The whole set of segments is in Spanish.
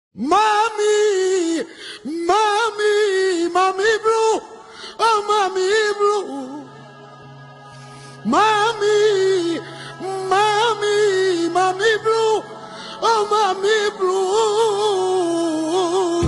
Mami, mami, mami blue, oh mami blue. Mami, mami, mami blue, oh mami blue.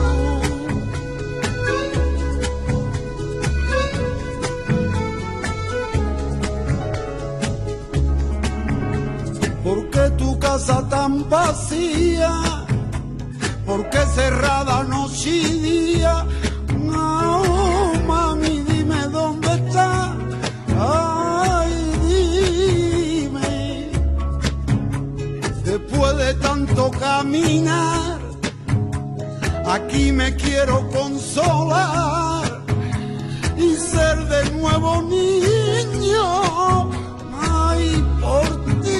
¿Por qué tu casa tan vacía? ¿Por qué cerrada noche y día? No, mami, dime dónde está. Ay, dime. Después de tanto caminar, aquí me quiero consolar y ser de nuevo niño. Ay, por ti.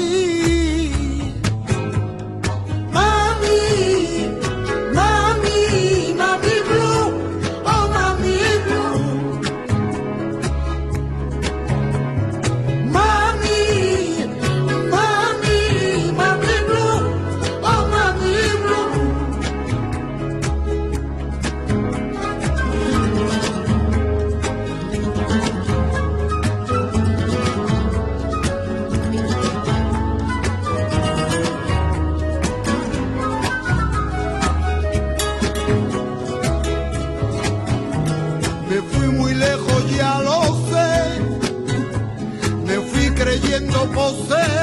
Creyendo poseer